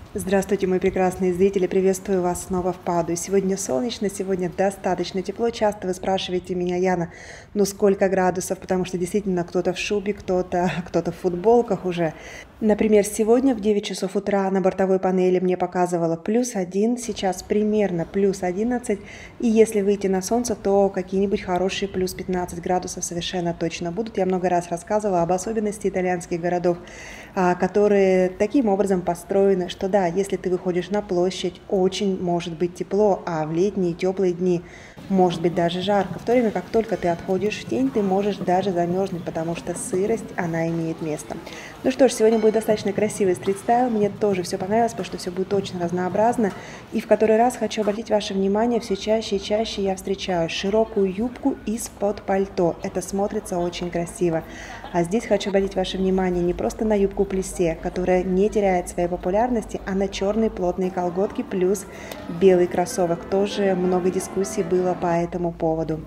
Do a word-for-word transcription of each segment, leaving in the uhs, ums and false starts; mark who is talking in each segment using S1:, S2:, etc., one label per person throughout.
S1: Здравствуйте, мои прекрасные зрители! Приветствую вас снова в Падуе. Сегодня солнечно, сегодня достаточно тепло. Часто вы спрашиваете меня, Яна, ну сколько градусов, потому что действительно кто-то в шубе, кто-то кто-то в футболках уже. Например, сегодня в девять часов утра на бортовой панели мне показывало плюс один, сейчас примерно плюс одиннадцать. И если выйти на солнце, то какие-нибудь хорошие плюс пятнадцать градусов совершенно точно будут. Я много раз рассказывала об особенности итальянских городов, которые таким образом построены, что да, если ты выходишь на площадь, очень может быть тепло, а в летние теплые дни может быть даже жарко. В то время как только ты отходишь в тень, ты можешь даже замерзнуть, потому что сырость, она имеет место. Ну что ж, сегодня будет достаточно красивый стрит-стайл. Мне тоже все понравилось, потому что все будет очень разнообразно. И в который раз хочу обратить ваше внимание, все чаще и чаще я встречаю широкую юбку из-под пальто. Это смотрится очень красиво. А здесь хочу обратить ваше внимание не просто на юбку плиссе, которая не теряет своей популярности, а на черные плотные колготки плюс белый кроссовок. Тоже много дискуссий было по этому поводу.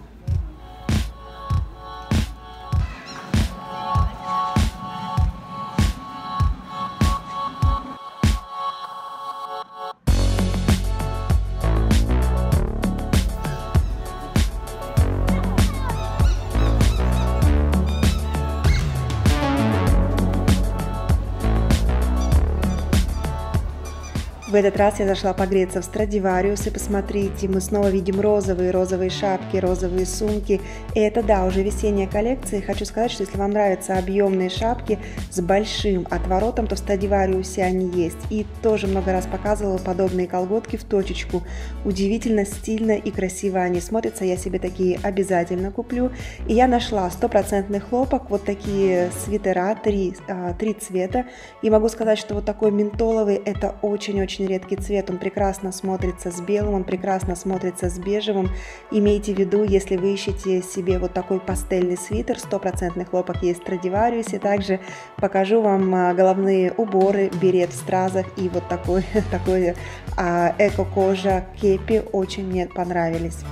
S1: В этот раз я зашла погреться в Страдивариус, и посмотрите, мы снова видим розовые, розовые шапки, розовые сумки. И это, да, уже весенняя коллекция. И хочу сказать, что если вам нравятся объемные шапки с большим отворотом, то в Страдивариусе они есть. И тоже много раз показывала подобные колготки в точечку. Удивительно стильно и красиво они смотрятся. Я себе такие обязательно куплю. И я нашла стопроцентный хлопок, вот такие свитера, три, три цвета. И могу сказать, что вот такой ментоловый, это очень-очень редкий цвет, он прекрасно смотрится с белым, он прекрасно смотрится с бежевым. Имейте в виду, если вы ищете себе вот такой пастельный свитер, стопроцентный хлопок есть в Страдивариусе. Также покажу вам головные уборы, берет в стразах и вот такой, такой а, эко-кожа кепи очень мне понравились.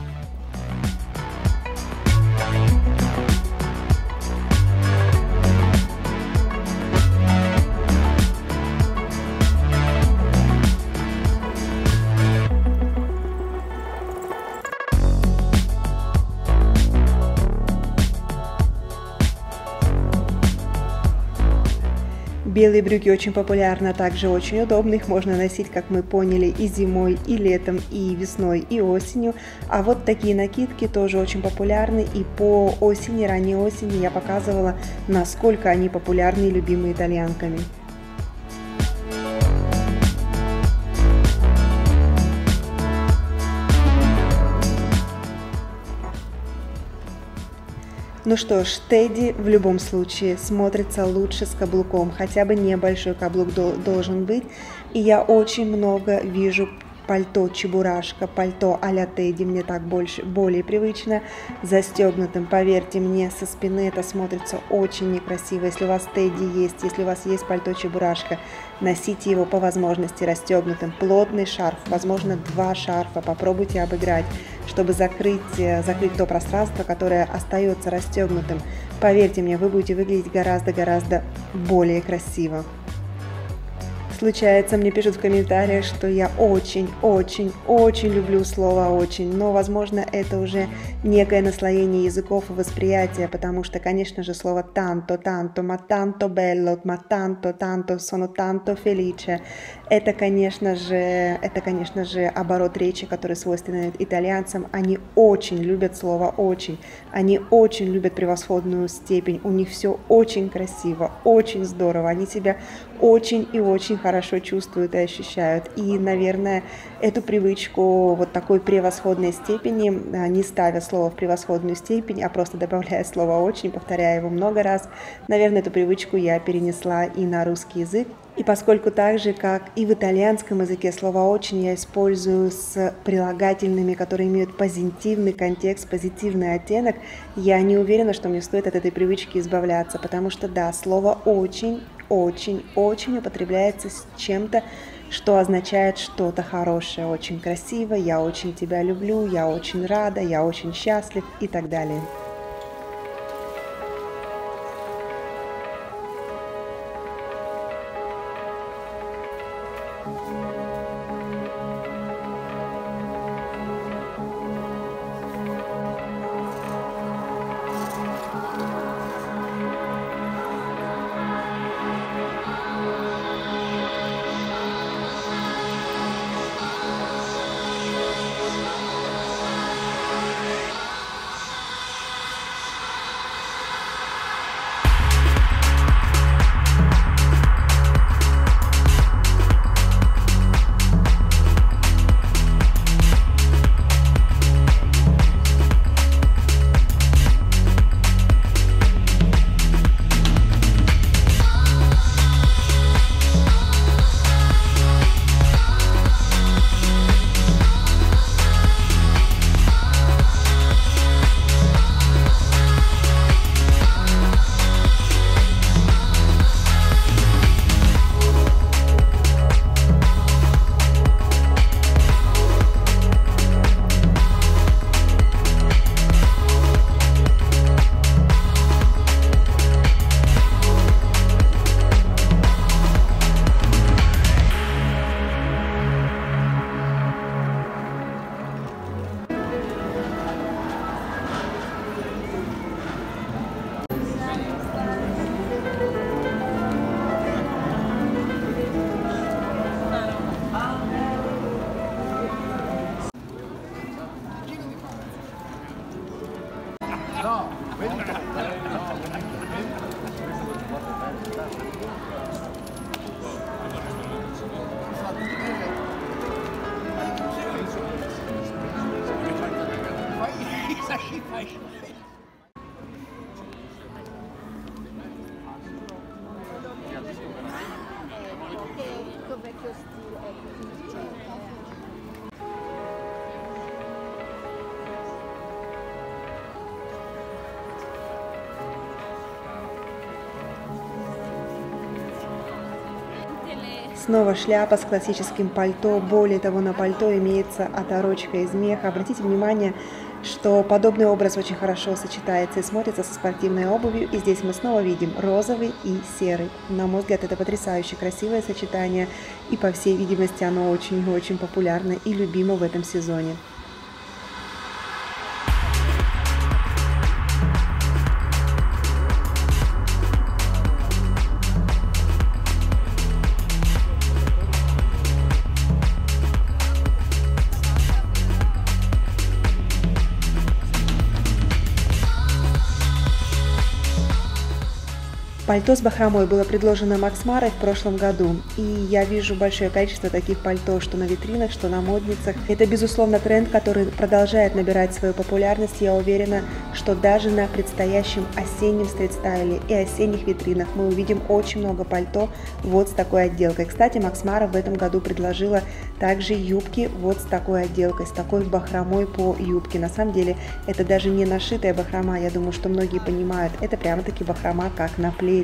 S1: Белые брюки очень популярны, а также очень удобны. Их можно носить, как мы поняли, и зимой, и летом, и весной, и осенью. А вот такие накидки тоже очень популярны. И по осени, ранней осени я показывала, насколько они популярны и любимы итальянками. Ну что ж, Тедди в любом случае смотрится лучше с каблуком, хотя бы небольшой каблук должен быть. И я очень много вижу пальто чебурашка, пальто а-ля Тедди, мне так больше, более привычно, застегнутым. Поверьте мне, со спины это смотрится очень некрасиво. Если у вас Тедди есть, если у вас есть пальто чебурашка, носите его по возможности расстегнутым. Плотный шарф, возможно, два шарфа, попробуйте обыграть, чтобы закрыть, закрыть то пространство, которое остается расстегнутым. Поверьте мне, вы будете выглядеть гораздо-гораздо более красиво. Случается, мне пишут в комментариях, что я очень-очень-очень люблю слово «очень», но, возможно, это уже некое наслоение языков и восприятия, потому что, конечно же, слово «tanto», «tanto», «ma tanto bello», «ma tanto», «tanto», «sono tanto felice» – это, конечно же, это, конечно же, оборот речи, который свойственен итальянцам. Они очень любят слово «очень», они очень любят превосходную степень, у них все очень красиво, очень здорово, они себя очень и очень хорошо чувствуют и ощущают. И, наверное, эту привычку вот такой превосходной степени, не ставя слово в превосходную степень, а просто добавляя слово «очень», повторяя его много раз, наверное, эту привычку я перенесла и на русский язык. И поскольку так же, как и в итальянском языке, слово «очень» я использую с прилагательными, которые имеют позитивный контекст, позитивный оттенок, я не уверена, что мне стоит от этой привычки избавляться, потому что, да, слово «очень» очень-очень употребляется с чем-то, что означает что-то хорошее, очень красиво, я очень тебя люблю, я очень рада, я очень счастлив и так далее. Снова шляпа с классическим пальто. Более того, на пальто имеется оторочка из меха. Обратите внимание, что подобный образ очень хорошо сочетается и смотрится со спортивной обувью. И здесь мы снова видим розовый и серый. На мой взгляд, это потрясающе красивое сочетание. И, по всей видимости, оно очень-очень популярно и любимо в этом сезоне. Пальто с бахромой было предложено Макс Марой в прошлом году, и я вижу большое количество таких пальто, что на витринах, что на модницах. Это, безусловно, тренд, который продолжает набирать свою популярность. Я уверена, что даже на предстоящем осеннем стрит-стайле и осенних витринах мы увидим очень много пальто вот с такой отделкой. Кстати, Макс Мара в этом году предложила также юбки вот с такой отделкой, с такой бахромой по юбке. На самом деле, это даже не нашитая бахрома, я думаю, что многие понимают, это прямо-таки бахрома, как на пледе.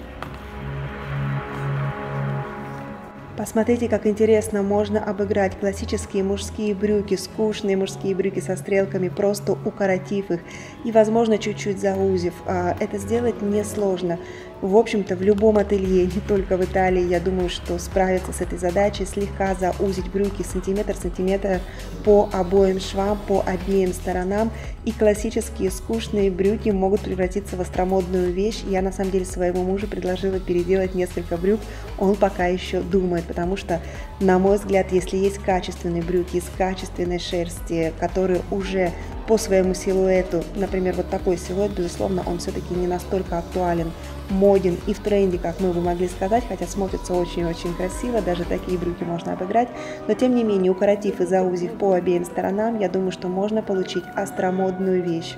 S1: Посмотрите, как интересно можно обыграть классические мужские брюки, скучные мужские брюки со стрелками, просто укоротив их и, возможно, чуть-чуть заузив. Это сделать несложно. В общем-то, в любом ателье, не только в Италии, я думаю, что справиться с этой задачей, слегка заузить брюки сантиметр-сантиметр по обоим швам, по обеим сторонам. И классические скучные брюки могут превратиться в остромодную вещь. Я, на самом деле, своему мужу предложила переделать несколько брюк. Он пока еще думает, потому что, на мой взгляд, если есть качественные брюки из качественной шерсти, которые уже по своему силуэту, например, вот такой силуэт, безусловно, он все-таки не настолько актуален, моден и в тренде, как мы бы могли сказать, хотя смотрится очень-очень красиво, даже такие брюки можно обыграть, но тем не менее, укоротив и заузив по обеим сторонам, я думаю, что можно получить остромодную вещь.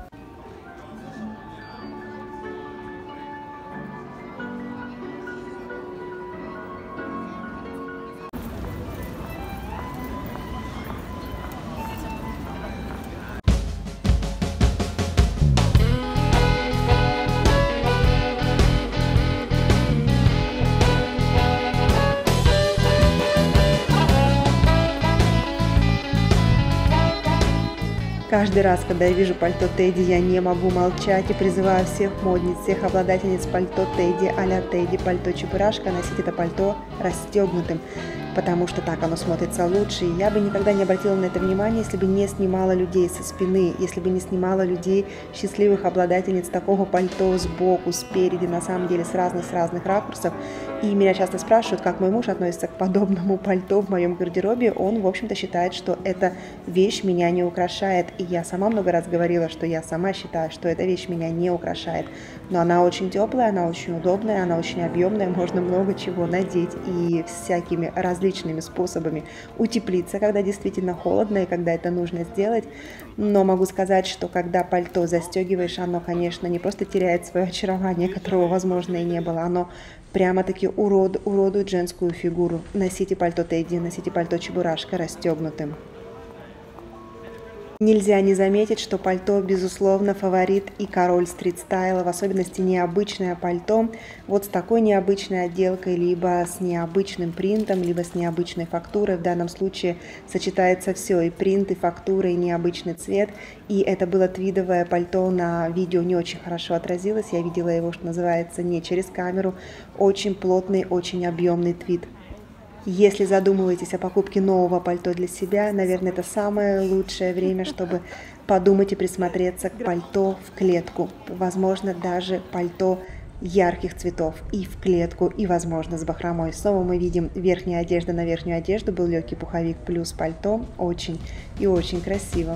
S1: Каждый раз, когда я вижу пальто Тедди, я не могу молчать и призываю всех модниц, всех обладательниц пальто Тедди, а-ля Тедди, пальто Чебурашка, носить это пальто расстегнутым. потому что так оно смотрится лучше. И я бы никогда не обратила на это внимание, если бы не снимала людей со спины, если бы не снимала людей, счастливых обладательниц такого пальто сбоку, спереди, на самом деле с разных, с разных ракурсов. И меня часто спрашивают, как мой муж относится к подобному пальто в моем гардеробе. Он, в общем-то, считает, что эта вещь меня не украшает. И я сама много раз говорила, что я сама считаю, что эта вещь меня не украшает. Но она очень теплая, она очень удобная, она очень объемная, можно много чего надеть и всякими различными способами утеплиться, когда действительно холодно и когда это нужно сделать. Но могу сказать, что когда пальто застегиваешь, оно, конечно, не просто теряет свое очарование, которого, возможно, и не было, оно прямо-таки урод, уродует женскую фигуру. Носите пальто Тедди, носите пальто Чебурашка расстегнутым. Нельзя не заметить, что пальто, безусловно, фаворит и король стрит-стайла, в особенности необычное пальто, вот с такой необычной отделкой, либо с необычным принтом, либо с необычной фактурой. В данном случае сочетается все, и принт, и фактура, и необычный цвет. И это было твидовое пальто, на видео не очень хорошо отразилось, я видела его, что называется, не через камеру. Очень плотный, очень объемный твид. Если задумываетесь о покупке нового пальто для себя, наверное, это самое лучшее время, чтобы подумать и присмотреться к пальто в клетку. Возможно, даже пальто ярких цветов и в клетку, и, возможно, с бахромой. Снова мы видим верхняя одежда на верхнюю одежду, был легкий пуховик плюс пальто. Очень и очень красиво.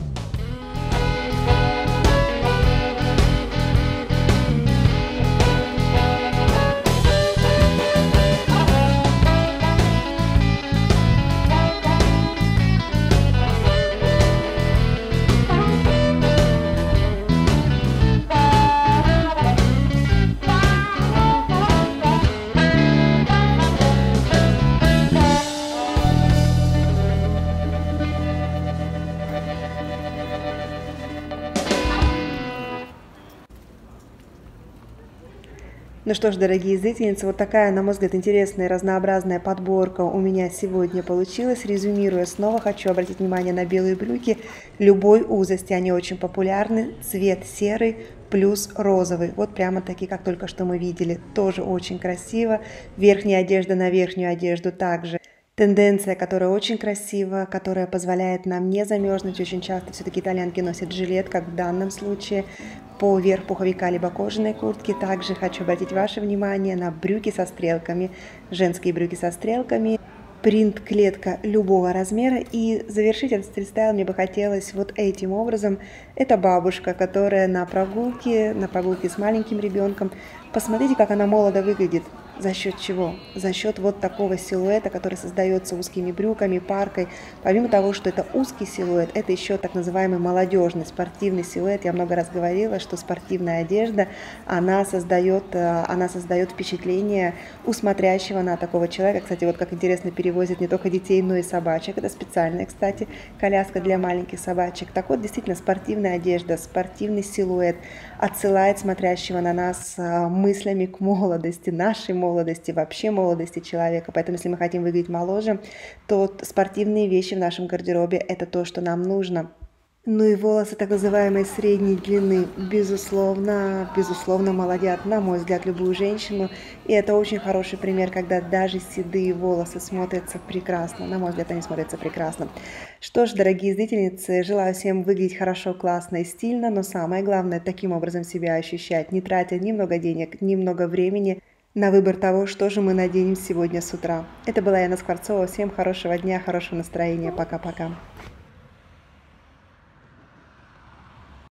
S1: Ну что ж, дорогие зрительницы, вот такая, на мой взгляд, интересная, разнообразная подборка у меня сегодня получилась. Резюмируя, снова хочу обратить внимание на белые брюки любой узости. Они очень популярны. Цвет серый плюс розовый. Вот прямо такие, как только что мы видели. Тоже очень красиво. Верхняя одежда на верхнюю одежду также. Тенденция, которая очень красива, которая позволяет нам не замерзнуть. Очень часто все-таки итальянки носят жилет, как в данном случае, поверх пуховика либо кожаной куртки. Также хочу обратить ваше внимание на брюки со стрелками, женские брюки со стрелками, принт клетка любого размера. И завершить этот стрит-стайл мне бы хотелось вот этим образом. Это бабушка, которая на прогулке, на прогулке с маленьким ребенком. Посмотрите, как она молодо выглядит. За счет чего? За счет вот такого силуэта, который создается узкими брюками, паркой. Помимо того, что это узкий силуэт, это еще так называемый молодежный, спортивный силуэт. Я много раз говорила, что спортивная одежда, она создает, она создает впечатление у смотрящего на такого человека. Кстати, вот как интересно перевозят не только детей, но и собачек. Это специальная, кстати, коляска для маленьких собачек. Так вот, действительно, спортивная одежда, спортивный силуэт отсылает смотрящего на нас мыслями к молодости, нашей молодости. молодости, вообще молодости человека. Поэтому, если мы хотим выглядеть моложе, то спортивные вещи в нашем гардеробе – это то, что нам нужно. Ну и волосы так называемой средней длины, безусловно, безусловно молодят, на мой взгляд, любую женщину. И это очень хороший пример, когда даже седые волосы смотрятся прекрасно. На мой взгляд, они смотрятся прекрасно. Что ж, дорогие зрительницы, желаю всем выглядеть хорошо, классно и стильно, но самое главное, таким образом себя ощущать, не тратя ни много денег, ни много времени на выбор того, что же мы наденем сегодня с утра. Это была Яна Скворцова. Всем хорошего дня, хорошего настроения. Пока-пока.